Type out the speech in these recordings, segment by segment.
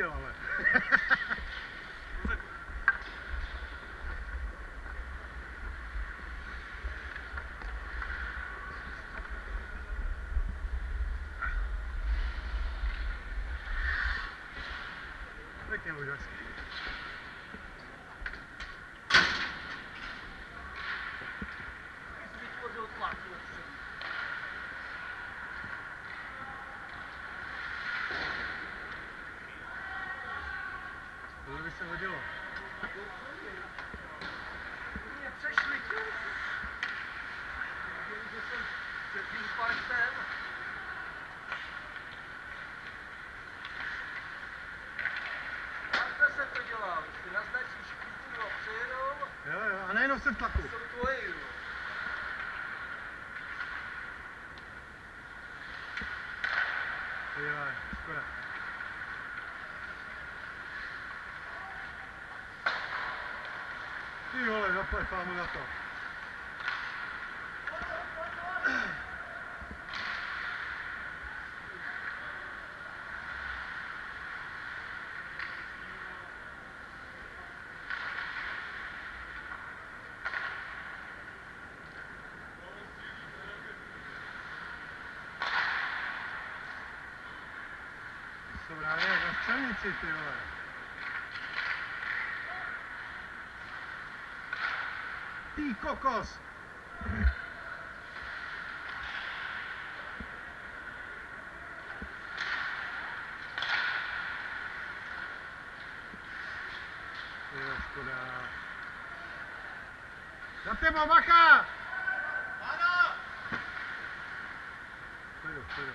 chtěl, ale. Pěkně Lužařský. To by se hodilo. Mě přešli tě. Že jsem před tím parkem. Takhle se to dělá. Ty naznačíš kůru a přejedou. Jo, a nejenom jsem v tlaku. Jsou tvoji, jo. Jo, škoda. Ty vole, zapletá mu na to. Jsou právě jak na střelnici, ty vole. Ty kokos! Jo, škoda. Za tebou, bacha! Ano! Pojdu.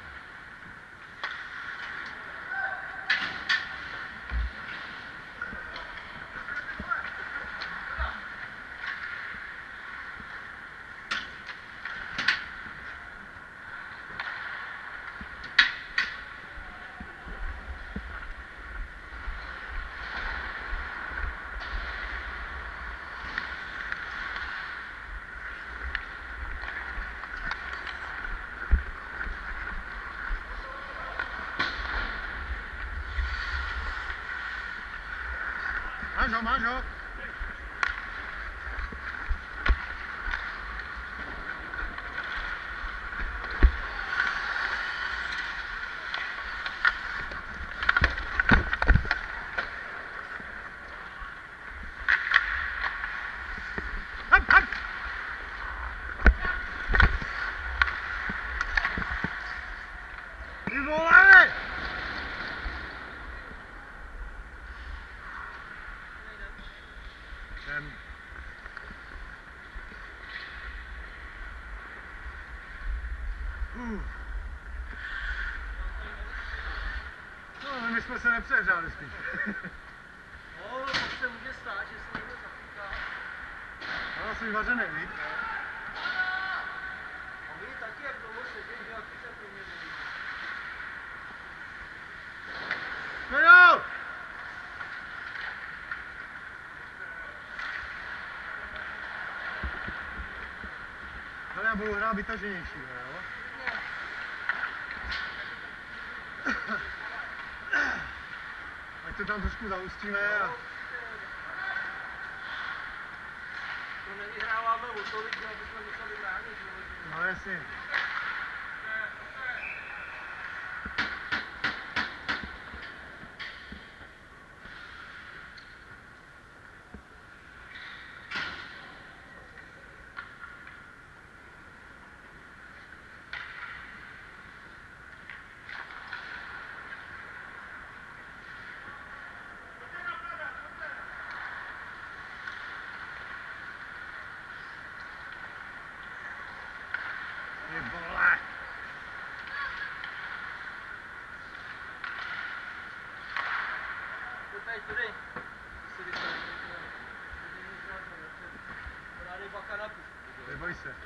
Máš ho. Hop. Ty vole! No, my jsme se nepřehřáli spíš. No, tak se může stát, že se někdo zapíká. No, jsi vařený, víš? A vy taky, jak dlouho sedí, jak se pro mě neví. Pojď! Ale já budu hrát vytaženější, jo? Ať to tam trošku zahustíme a... To nevyhráváme o tolik, že abychom museli bránit. No jasně. Ty vole! Tudy. Si vystavit. Dej baka na kus. Neboj se.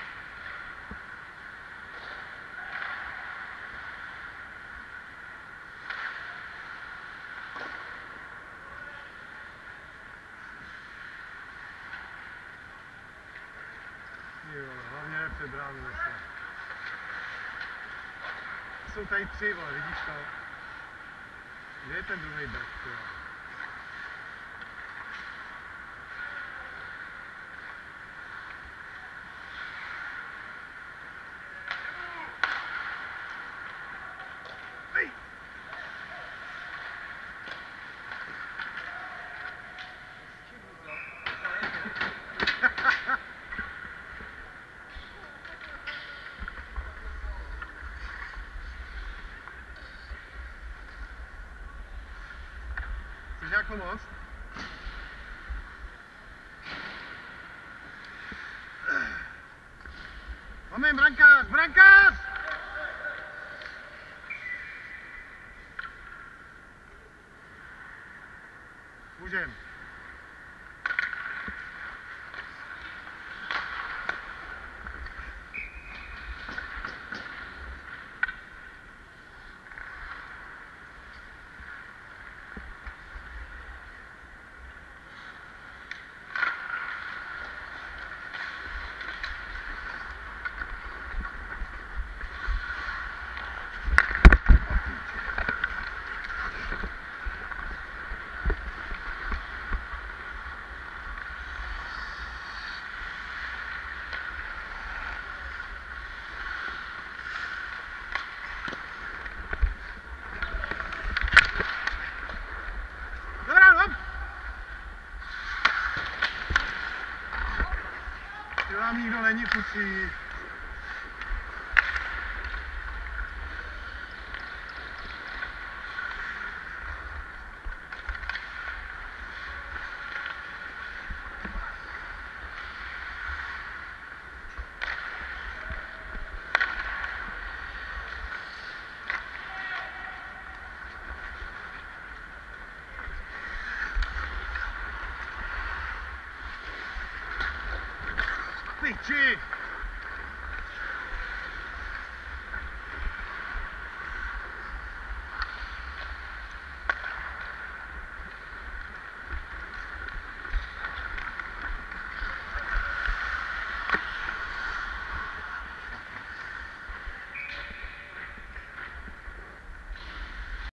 Jo, hlavně ne před bránu zase. Jsou tady tři, vole, vidíš to? Kde je ten druhý back, jo? Hej! Chceš nějakou moc? Moment, brankář, brankář! Můžem. Dobrá, hop! Ty vám nikdo není kusí. Piči!